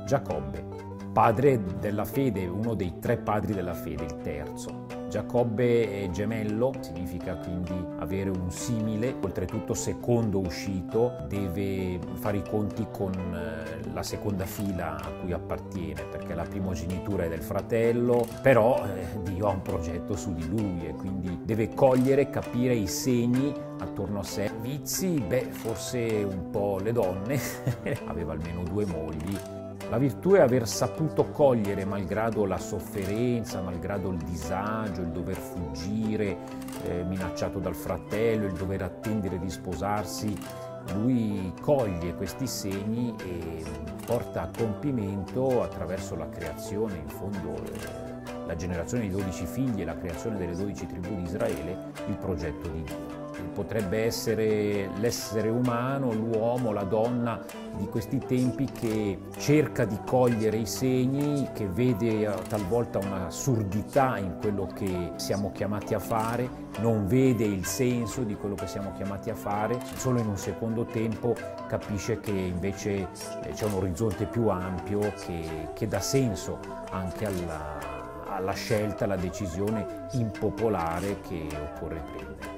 Giacobbe, padre della fede, uno dei tre padri della fede, il terzo. Giacobbe è gemello, significa quindi avere un simile, oltretutto secondo uscito, deve fare i conti con la seconda fila a cui appartiene, perché la primogenitura è del fratello, però Dio ha un progetto su di lui e quindi deve cogliere, capire i segni attorno a sé. Vizi, forse un po' le donne, aveva almeno 2 mogli. La virtù è aver saputo cogliere, malgrado la sofferenza, malgrado il disagio, il dover fuggire, minacciato dal fratello, il dover attendere di sposarsi. Lui coglie questi segni e porta a compimento attraverso la creazione, in fondo la generazione di 12 figli e la creazione delle 12 tribù di Israele, il progetto di Dio. Potrebbe essere l'essere umano, l'uomo, la donna di questi tempi che cerca di cogliere i segni, che vede talvolta un'assurdità in quello che siamo chiamati a fare, non vede il senso di quello che siamo chiamati a fare, solo in un secondo tempo capisce che invece c'è un orizzonte più ampio che dà senso anche alla scelta, alla decisione impopolare che occorre prendere.